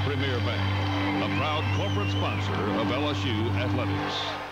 Premier Bank, a proud corporate sponsor of LSU athletics.